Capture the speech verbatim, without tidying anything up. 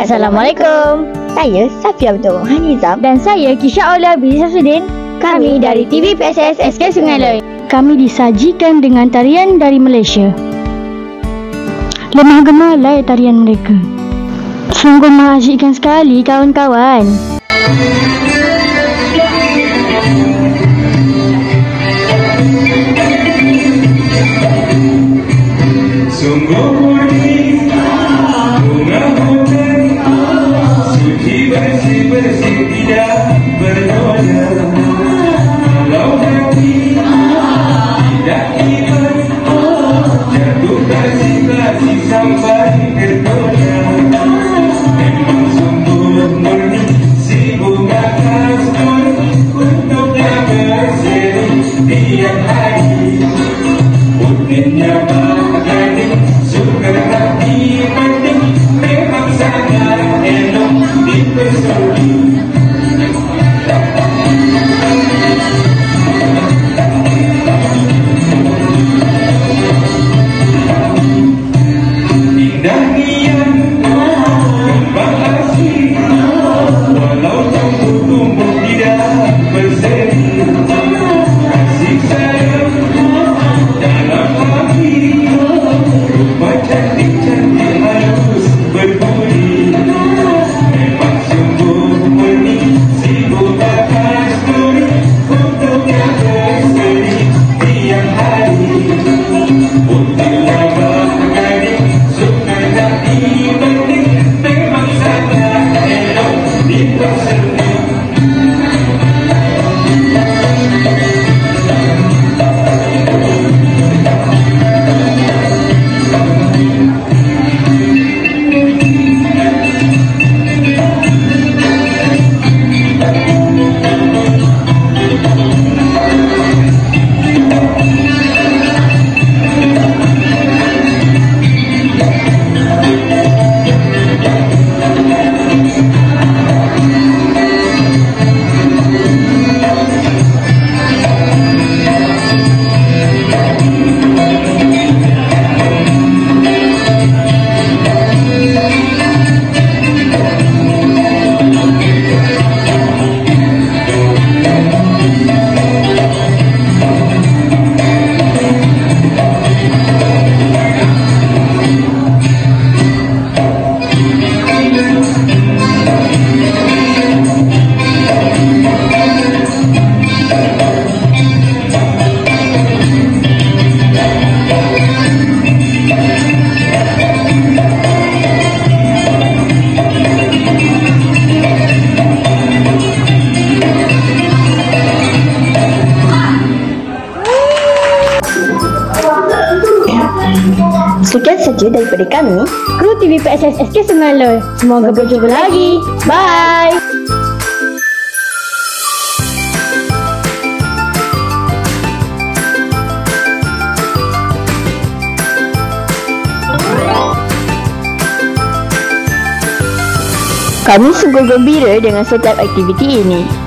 Assalamualaikum. Saya Safia Abdul Hanizam. Dan saya Kisha Aulia binti Samsudin. Kami dari T V P S S S K Sungai Loy. Kami disajikan dengan tarian dari Malaysia. Lemah gemalai tarian mereka. Sungguh mengasyikkan sekali kawan-kawan. Sungguh murni bunga hutan, suci bersih-bersih tidak bernoda. Kalau hati tidak ikhlas, jatuh kasih-kasih sampai tergoda. Memang sungguh murni si bunga kasturi untuk yang berseri tiap hari. Mungkinnya bagani suka hati penting, memang sangat elok dipesuri. Indah niat kembang asli, walau tumbuh-tumbuh tidak berseri. Kasih sayang dalam hati, rupa cantik-cantik harus berbudi. Memang sungguh murni si bunga kasturi untuk yang berseri tiap hari. Putihlah bagani suka hati penting, memang sangat elok dipeseri. Sekian saja daripada kami, Kru T V P S S S K Sungai Loy. Semoga berjumpa lagi. Bye. kami sungguh gembira dengan setiap aktiviti ini.